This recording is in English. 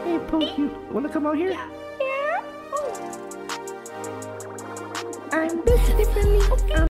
Hey, Pokey, wanna come out here? Yeah. I'm busy